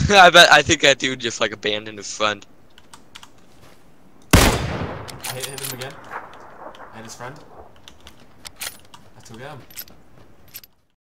I think that dude just like abandoned his friend. I hit him again. And his friend. I took him.